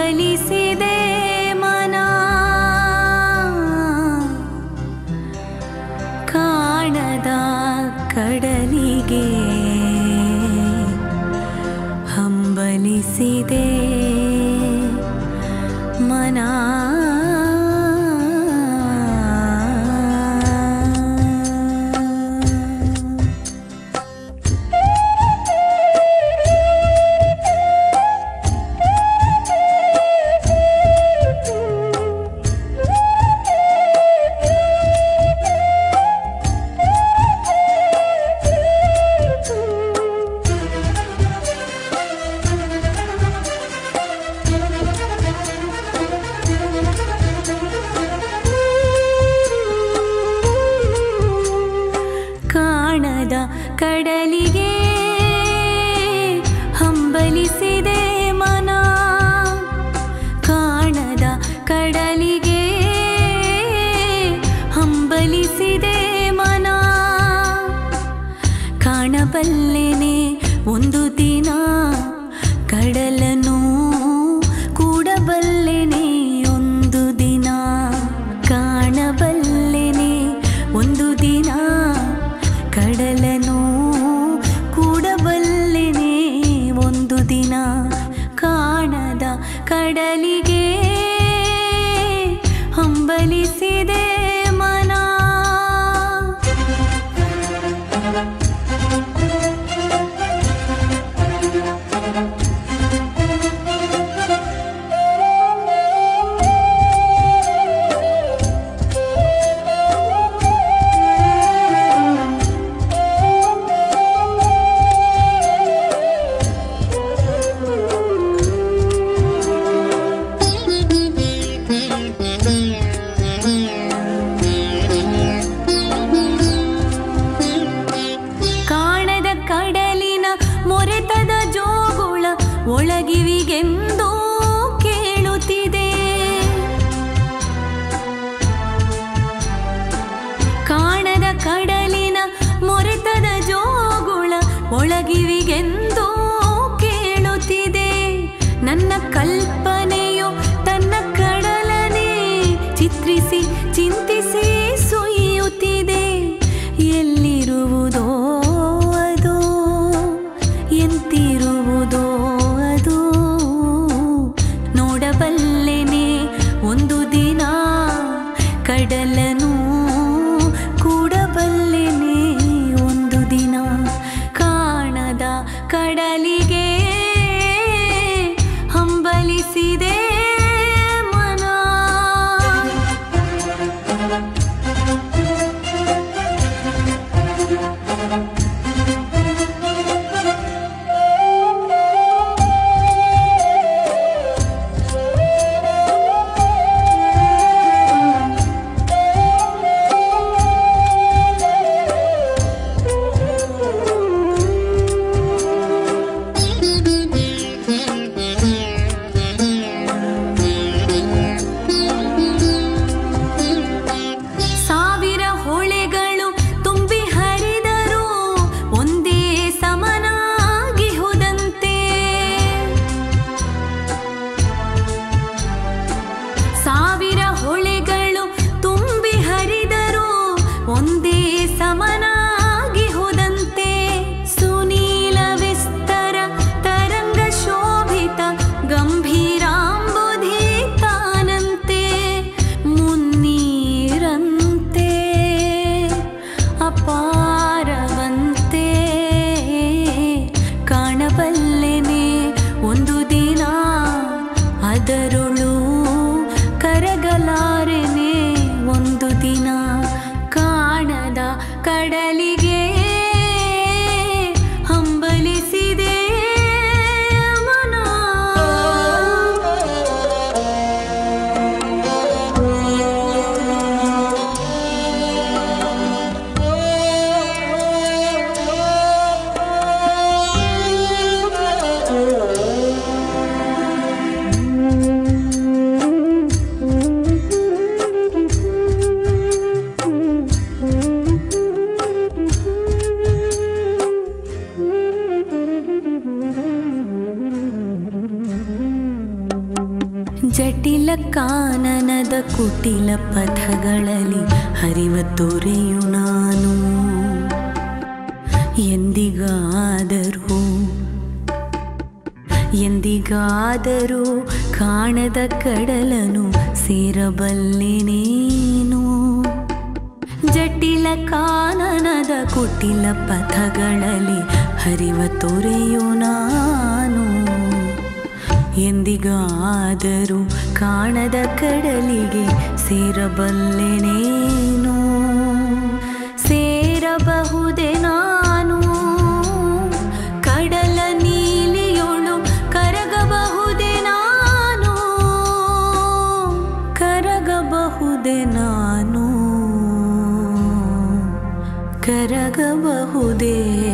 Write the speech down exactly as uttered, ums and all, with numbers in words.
ಹಂಬಲಿಸಿದೆ ಮನ ಕಾಣದ ಕಡಲಿಗೆ ಹಂಬಲಿಸಿದೆ ಮನ ಕಡಲಿಗೆ ಹಂಬಲಿಸಿದೆ ಮನ ಕಾಣದ ಕಡಲಿಗೆ ಹಂಬಲಿಸಿದೆ ಮನ ಕಾಣಬಲ್ಲೆನೆ ಒಂದು ದಿನ ಕಡಲನು ಕೂಡಬಲ್ಲೆನೆ ಒಂದು ದಿನ ಕಾಣಬಲ್ಲೆನೆ ಒಂದು ದಿನ ಕಡಲನು ಕೂಡಬಲ್ಲೆನೆ ಒಂದು ದಿನ ಕಾಣದ ಕಡಲಿಗೆ ಹಂಬಲಿಸಿದೆ ಮನ ಮೊರೆತದ ಜೋಗುಳ ಒಳಗಿವಿಗೆಂದು ಕೇಳುತ್ತಿದೆ ಕಾಣದ ಕಡಲಿನ ಮೊರೆತದ ಜೋಗುಳ ಒಳಗಿವಿಗೆಂದು ಕೇಳುತ್ತಿದೆ ನನ್ನ ಕಲ್ಪನೆಯು ತನ್ನ ಕಡಲನೆ ಚಿತ್ರಿಸಿ ಚಿಂತಿಸಿ ಸುಯ್ಯುತ್ತಿದೆ ಎಲ್ಲಿರುವುದೋ ಎಂತಿರುವುದೋ ಅದು ನೋಡಬಲ್ಲೆ ಜಟಿಲ ಕಾನನದ ಕುಟಿಲ ಪಥಗಳಲ್ಲಿ ಹರಿವ ತೊರೆಯು ನಾನು. ಎಂದಿಗಾದರೂ ಎಂದಿಗಾದರೂ ಕಾಣದ ಕಡಲನು ಸೇರಬಲ್ಲೆನೇನು. ಜಟಿಲ ಕಾನನದ ಕುಟಿಲ ಪಥಗಳಲ್ಲಿ ಹರಿವ ತೊರೆಯು ನಾನು. ಎಂದಿಗಾದರೂ ಕಾಣದ ಕಡಲಿಗೆ ಸೇರಬಲ್ಲೆನೇನು. ಸೇರಬಹುದೇ ನಾನು ಕಡಲ ನೀಲಿಯೊಳು, ಕರಗಬಹುದೇ ನಾನು, ಕರಗಬಹುದೇ ನಾನು, ಕರಗಬಹುದೇ